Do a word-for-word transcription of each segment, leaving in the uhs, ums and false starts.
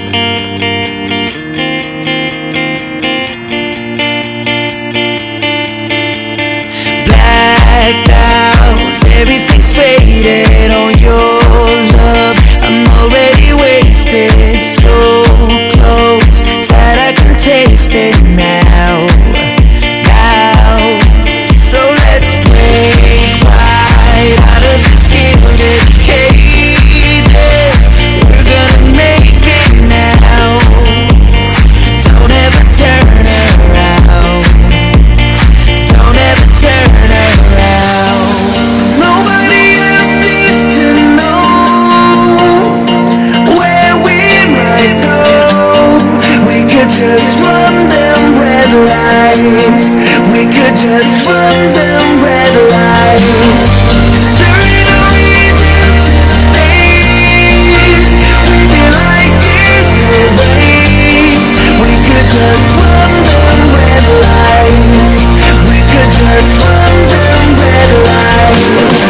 Blacked out, everything's faded on your love. I'm already wasted, so close that I can taste it now, now. So let's break right out of this gilded cages. We're gonna make it now. Don't ever turn around. Don't ever turn around. Nobody else needs to know where we might go. We could just run them red lights. We could just run them red lights. There ain't no reason to stay. We'd be like years away. We could just run them red lights. We could just run them red lights.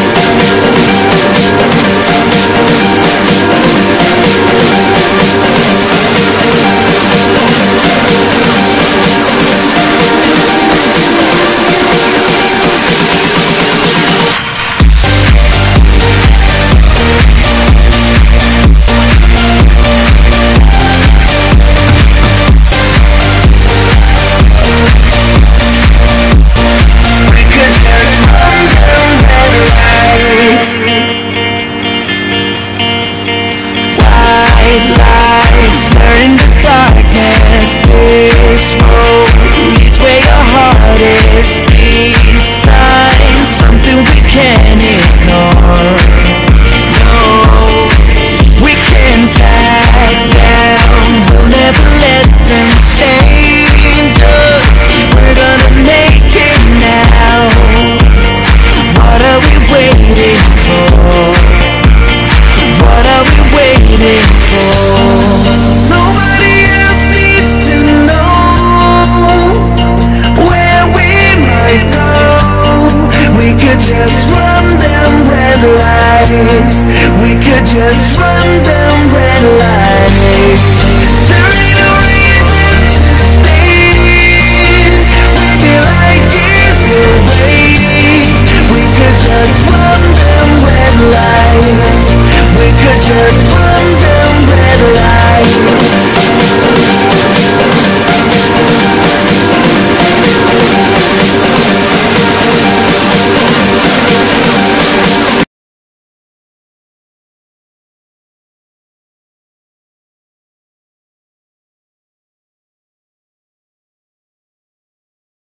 Lights burn in the darkness. This road leads where your heart is. These signs, something we can't ignore. No, we can't back down. We'll never let them change us. We're gonna make it now. What are we waiting for? What are we waiting for? Nobody else needs to know where we might go. We could just run them red lights. We could just run them